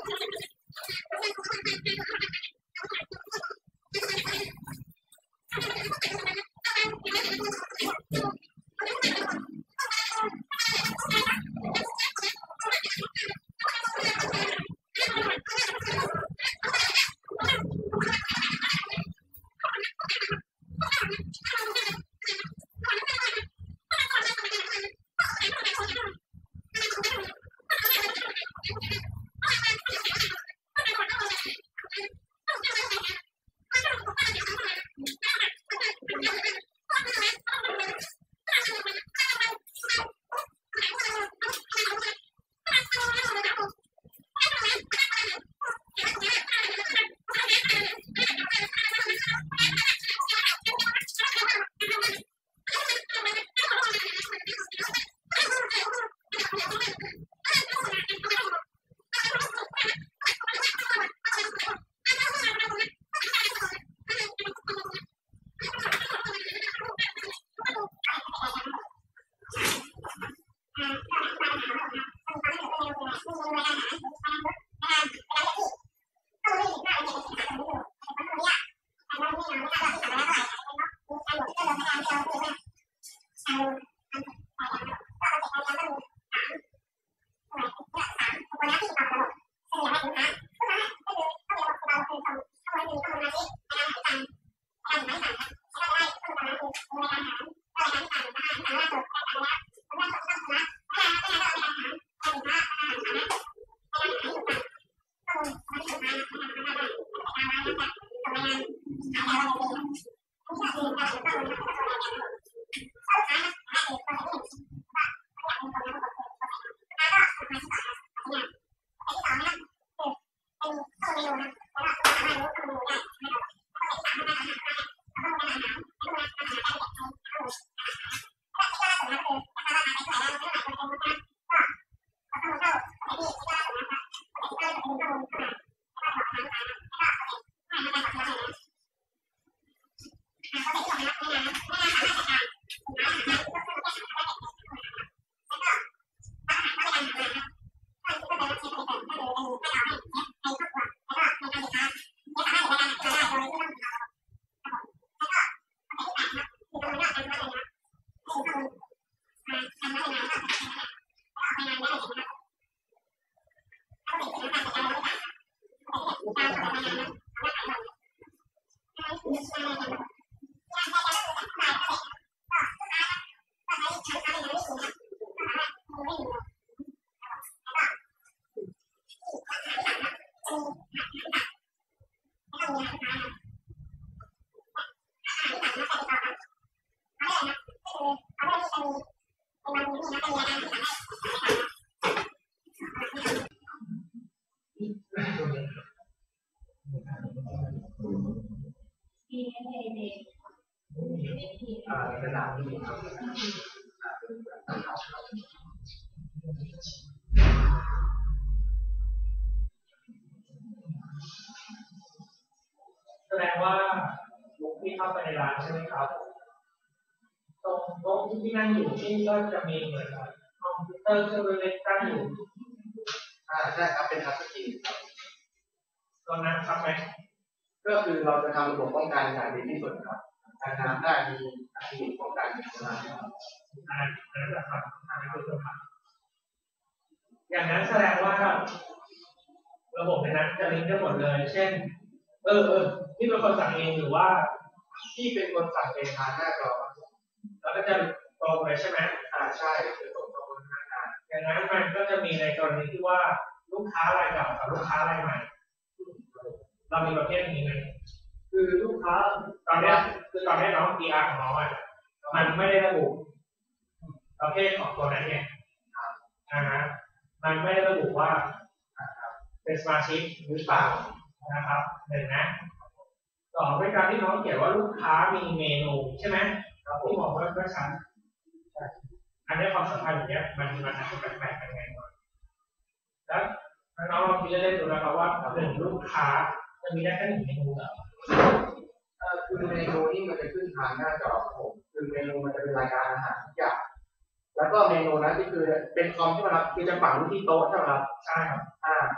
แสดงว่าบุคที่เข้าไปในร้านใช่ไหมครับตรงโต๊ะที่นั่งอยู่ที่ก็จะมีเหมือนคอมพิวเตอร์เครื่องเล็กๆตั้งอยู่ใช่ครับเป็นทัชสกรีนครับตอนนั้นครับไหมก็คือเราจะทำระบบป้องกันอย่างดีที่สุดครับการทำได้มีอัตราป้องกันประมาณนี้ครับนั่นแหละครับนั่นคือครับอย่างนั้นแสดงว่าระบบในนั้นจะลิงก์ได้หมดเลยเช่นที่เป็นคนสั่งเองหรือว่าที่เป็นคนสั่งเองทางหน้าจอแล้วก็จะตรงเลยใช่ไหมใช่คือตรงพนักงานอย่างนั้นมันก็จะมีในกรณีที่ว่าลูกค้ารายเก่ากับลูกค้ารายใหม่เรามีประเภทนี้ไหมคือลูกค้าตอนนี้น้อง PR ของน้องมันไม่ได้ระบุประเภทของตัวนั้นเนี่ยมันไม่ได้ระบุว่าเป็นสมาชิกหรือเปล่านะครับหนึ่งนะต่อไปการที่น้องเขียนว่าลูกค้ามีเมนูใช่ไหมที่บอกว่าชั้นอันนี้ความสัมพันธ์อย่างเงี้ยมันอาจจะแปลกๆกันไงก่อนแล้วน้องลองคิดเล่นๆดูนะครับว่าหนึ่งลูกค้าจะมีได้แค่หนึ่งเมนูเหรอคือเมนูนี่มันจะขึ้นทางหน้าจอครับผมคือเมนูมันจะเป็นรายการอาหารทุกอย่างแล้วก็เมนูนั้นที่คือเป็นคอมที่มันรับคือจะฝังที่โต๊ะใช่ไหมครับใช่ครับถ้า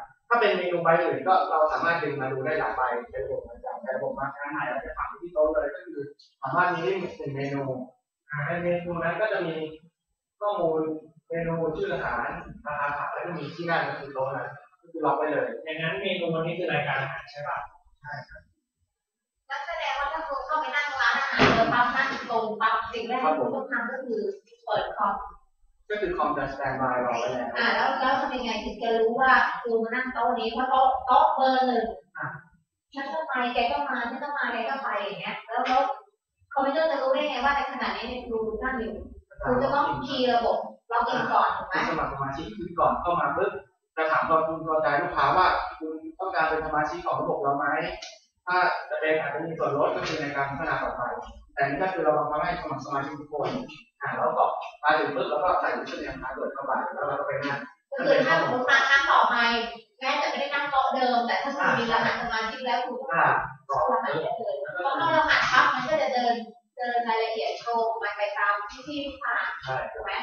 เป็นเมนูใบอื่นก็เราสามารถดึงมาดูได้หลายใบในระบบมาจากในระบบมาการไหนเราจะทำที่โต๊ะเลยก็คือสามารถมีได้หนึ่งเมนูในเมนูนั้นก็จะมีข้อมูลเมนูชื่ออาหารราคาผักแล้วก็มีที่นั่งก็คือโต๊ะนั้นก็คือล็อกไว้เลยอย่างนั้นเมนูวันนี้คือรายการอาหารใช่ป่ะใช่ครับนั่นแสดงว่าถ้าคุณเข้าไปนั่งร้านอาหารเจอปั๊บนั่งตรงปั๊บสิ่งแรกที่คุณต้องทำก็คือเปิดคอมก็คือคอมจะสแตนบายรอไว้แล้วแล้วทำยังไงถึงจะรู้ว่าคุณมานั่งโต๊ะนี้เพราะโต๊ะเบอร์หนึ่งฉันก็ไปแกก็มาฉันก็มาแกก็ไปอย่างเงี้ยแล้วคอมพิวเตอร์จะรู้ได้ไงว่าในขณะนี้ครูนั่งอยู่คุณจะต้องคีย์ระบบล็อกอินก่อนถูกไหมสมัครสมาชิกคือก่อนเข้ามาปุ๊บจะถามก่อนคุณพอใจลูกค้าว่าคุณต้องการเป็นสมาชิกของระบบเราไหมถ้าจะเป็นอาจจะมีส่วนลดก็คือในการพัฒนาต่อไปแต่นี่ก็คือเราบังคับให้สมัครสมาชิกทุกคนแล้วก็มาถึงปุ๊บแล้วก็ใส่ยูสเนมพาสเวิร์ดเข้าไปแล้วเราก็ไปนั่งคือถ้าสมมตินั่งต่อไปแม้จะไม่ได้นั่งโต๊ะเดิมแต่ถ้าคุณมีรหัสสมาชิกแล้วคุณก็รหัสได้เลยเพราะถ้ารหัสปั๊บมันก็จะเดินรายละเอียดโชว์มันไปตามที่ผ่านถูกไหม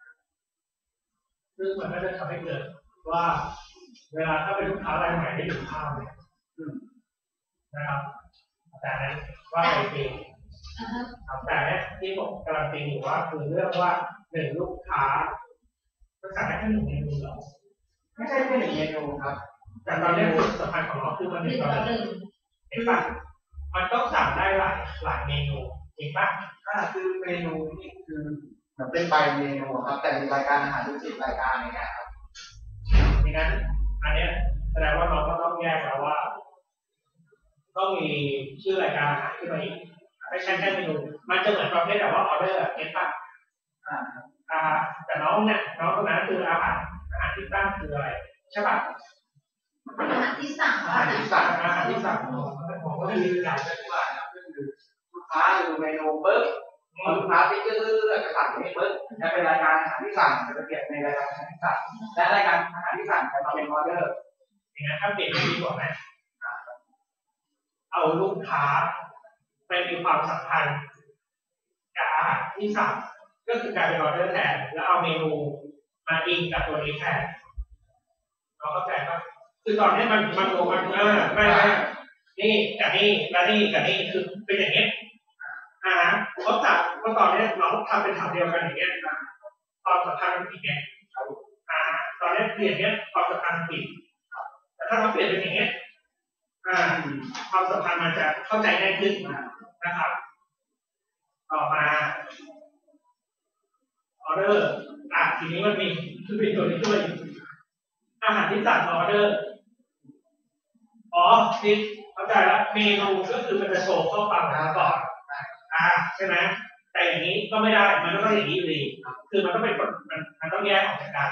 ซึ่งมันก็จะทำให้เกิดว่าเวลาถ้าเป็นลูกค้ารายใหม่ได้อยู่ข้าวเนี่ยนะครับแต่นั้นว่าไปฟรีแต่เนี่ยที่ผมกำลังตีอยู่ว่าคือเรื่องว่าหนึ่งลูกค้าก็สั่งได้แค่หนึ่งเมนูหรอไม่ใช่แค่หนึ่งเมนูครับแต่ตอนนี้จุดสำคัญของเราคือมันหนึ่งต่อหนึ่งเห็นป่ะมันต้องสั่งได้หลายเมนูจริงป่ะคือเมนูนี่คือเหมือนเป็นใบเมนูครับแต่มีรายการอาหารทุกสิบรายการอย่างเงี้ยครับดังนั้นอันนี้แสดงว่าเราก็ต้องแยกแล้วว่าต้องมีชื่อรายการอาหารขึ้นมาอีกไม่ใช่แค่เมนูมันจะเหมือนประเภทแบบว่าออเดอร์เก็ตป่ะแต่น้องเนี่ยน้องตรงนั้นคืออาหารที่ตั้งคืออะไรใช่ป่ะอาหารที่สั่งอาหารที่สั่งผมก็มีหลายจังหวัดนะก็คือลูกค้าดูเมนูปุ๊บลูกค้าที่จะสั่งนี่ปุ๊บจะเป็นรายการอาหารที่สั่งจะเก็บในรายการอาหารที่สั่งและรายการอาหารที่สั่งจะมาเป็นออเดอร์อย่างนั้นถ้าเปลี่ยนไม่ดีกว่าไหมเอาลูกค้าไปมีความสัมพันธ์กับอาหารที่สั่งก็คือการเป็นออเดอร์แทนแล้วเอาเมนูมาอิงกับตัวนี้แทนเราเข้าใจป่ะคือตอนนี้มันโงมันไม่นี่กับนี่และนี่กับนี่คือเป็นอย่างนี้เพราะจากเมื่อตอนนี้เราทำเป็นถามเดียวกันอย่างเงี้ยความสัมพันธ์มันผิดไงตอนนี้เปลี่ยนเนี้ยความสัมพันธ์ผิดแต่ถ้าเราเปลี่ยนเป็นอย่างเงี้ยความสัมพันธ์มันจะเข้าใจง่ายขึ้นนะครับต่อมาออเดอร์ทีนี้มันมีคือเป็นตัวนี้ด้วยอาหารที่สั่งออเดอร์นี่เข้าใจแล้วเมนูก็คือมันจะโชว์ข้อความก่อนใช่ไหมแต่อย่างนี้ก็ไม่ได้มันต้องอย่างนี้อยู่ดีคือมันต้องเป็นมันต้องแยกออกจากกัน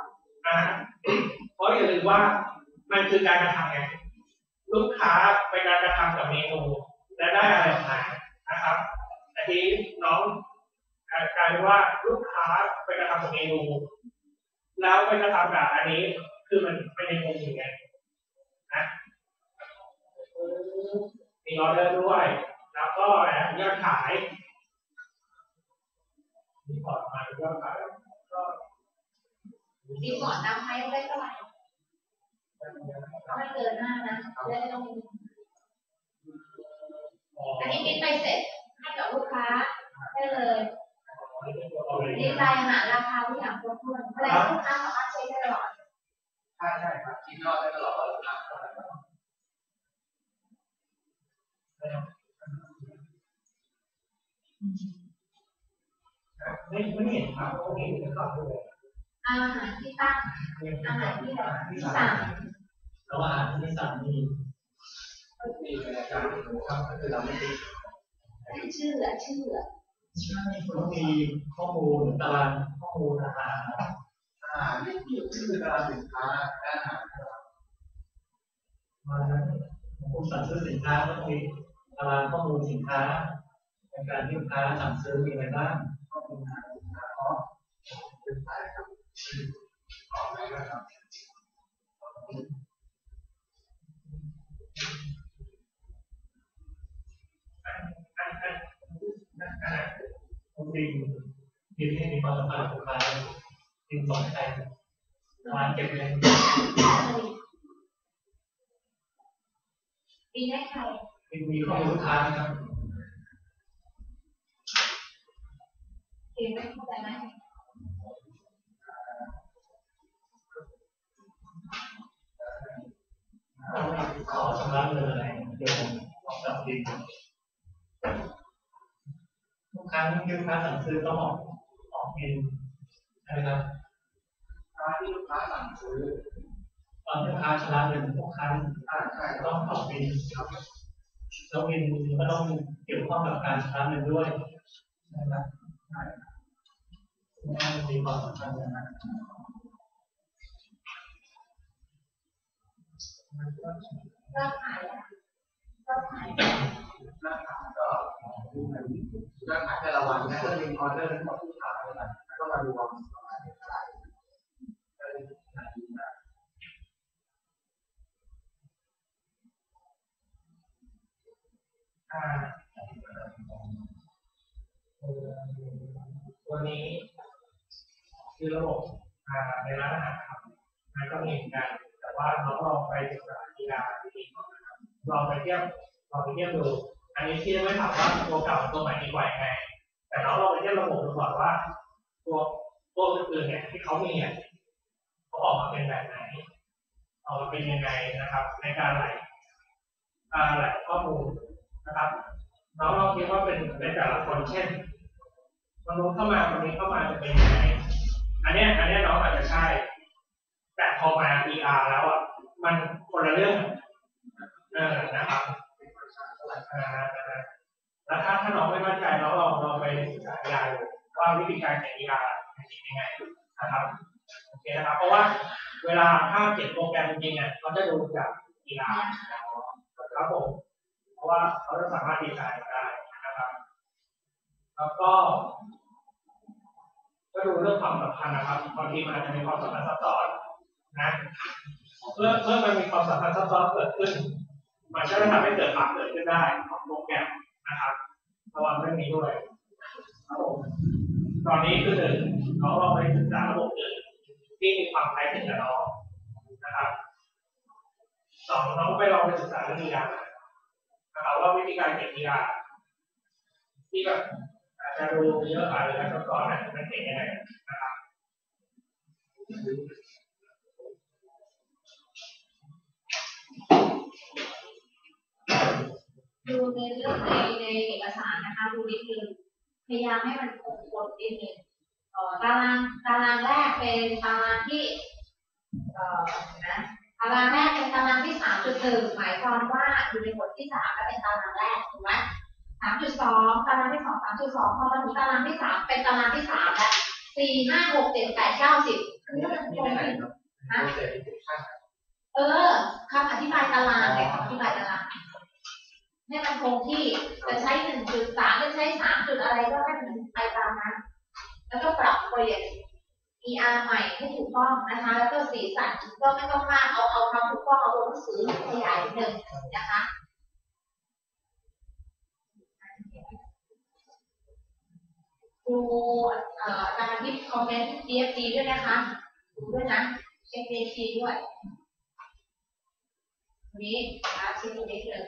เพราะอย่าลืมว่ามันคือการกระทำไงลูกค้าไปการกระทำกับเมนูและได้อะไรออกมานะครับแต่ทีน้องกลายเป็นว่าลูกค้าไปกระทำกับเมนูแล้วไปกระทำกับอันนี้คือมันเป็นในมุมยังไงนะมีออเดอร์ด้วยแล้วก็ยอดขายมีพอร์ตมายอดขายก็มีพอร์ตนำให้ได้เท่าไหร่ไม่เกิน5นะได้ต้องอันนี้บินไปเสร็จให้กับลูกค้าได้เลยดีไซน์อาหารราคาทุกอย่างครบถ้วนอะไรลูกค้าสามารถใช้ได้ตลอดใช่ครับคิดยอดได้ตลอดไม่เห็นครับโอเคจะตอบด้วยอาหารที่ตั้งอาหารที่สั่งแล้วอาหารที่สั่งมีรายการครับก็คือเราไม่ติดชื่อใช่ต้องมีข้อมูลตารางข้อมูลอาหารที่ชื่อตารางสินค้าอาหารมาผู้สั่งซื้อสินค้าต้องมีตารางข้อมูลสินค้าในการที่ลูกค้าสั่งซื้อมีอะไรบ้างข้อมูลสินค้าเป็นสายครับได้ครับทีมที่มีความสัมพันธ์กับลูกค้าทีมสอนใจร้านเก็บเงินบินให้ใครมีข้อมูลลูกค้านะครับเรียนไม่เข้าใจไหมขอชำระเงินอะไรเดี๋ยวผมออกจากบินทุกครั้งที่ลูกค้าสั่งซื้อต้องออกบินใช่ไหมครับที่ลูกค้าสั่งซื้อตอนลูกค้าชำระเงินทุกครั้งใช่ต้องออกบินครับแล้วบินก็ต้องเกี่ยวข้องกับการชำระเงินด้วยนะครับน่าจะมีความสำคัญนะครับก็ขายก็ขายร้านขายก็ดูในร้านขายแต่ละวันนะก็จะมีออเดอร์ทั้งหมดที่ขายไปแล้วก็มาดูความสามารถในตลาดก็เลยขายดีมากวันนี้คือระบบในร้านอาหารครับมันก็มีเหมือนกันแต่ว่าเราลองไปศึกษากีฬาดีๆก่อนนะครับลองไปเทียบดูอันนี้ที่ไม่ถามว่าตัวเก่าตัวใหม่ดีกว่ายังไงแต่เราลองไปเทียบระบบดูก่อนว่าตัวอื่นๆเนี่ยที่เขามีเนี่ยเขาออกมาเป็นแบบไหนออกมาเป็นยังไงนะครับในการไหลข้อมูลนะครับเราลองคิดว่าเป็นในแต่ละคนเช่นคนนู้นเข้ามาคนนี้เข้ามาจะเป็นยังไงอันเนี้ยน้องอาจจะใช่แต่พอมา PR แล้วอ่ะมันคนละเรื่องนะครับแล้วถ้าน้องไม่มั่นใจเราลองไปศึกษากีฬาดูว่าวิธีการแข่งกีฬาเป็นยังไงนะครับโอเคนะครับเพราะว่าเวลาถ้าเขียนโปรแกรมจริงๆเนี่ยเขาจะดูจากกีฬาครับผมเพราะว่าเขาจะสามารถดีไซน์ได้นะครับแล้วก็ดูเรื่องความสัมพันธ์นะครับบางทีมันอาจจะมีความสัมพันธ์ซับซ้อนนะเมื่อมันมีความสัมพันธ์ซับซ้อนเกิดขึ้นมันจะทำให้เกิดปัญหาเกิดขึ้นได้ของโปรแกรมนะครับระวังเรื่องนี้ด้วยครับผมตอนนี้คือหนึ่งน้องลองไปศึกษาระบบอื่นที่มีความคล้ายคลึงกับน้องนะครับสองน้องไปลองไปศึกษาเรื่องกีฬานะครับว่าวิธีการเก็บกีฬาที่แบบอาจจะดูเยอะไปหรือซับซ้อนเนี่ยมันเป็นยังไงนะครับดูในเรื่องในเอกสารนะคะดูนิดนึงพยายามให้มันคงกฎนิดนึงตารางแรกเป็นตารางที่ตารางแรกเป็นตารางที่ 3.1 หมายความว่าอยู่ในบทที่ 3และเป็นตารางแรกถูกไหม 3.2 ตารางที่ 2 3.2 พอมาถึงตารางที่ 3เป็นตารางที่ 3 และ 4 5 6 7 8 9 10คือมันคงที่คำอธิบายตารางเนี่ยคำอธิบายตารางให้มันคงที่จะใช้ 1.3 จะใช้ 3 จุดอะไรก็ให้มันไปตามนั้นแล้วก็ปรับเปลี่ยน ER ใหม่ให้ถูกต้องนะคะแล้วก็สีสันก็ไม่ต้องมากเอาคำถูกต้องเอาตัวหนังสือขยายนิดนึงนะคะดูการที่คอมเมนต์ DFG ด้วยนะคะดูด้วยนะเช็ค DFG ด้วยนี้เช็คดูนิดนึง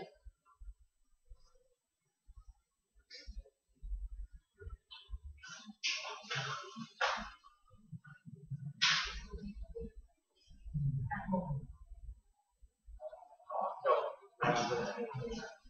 จบ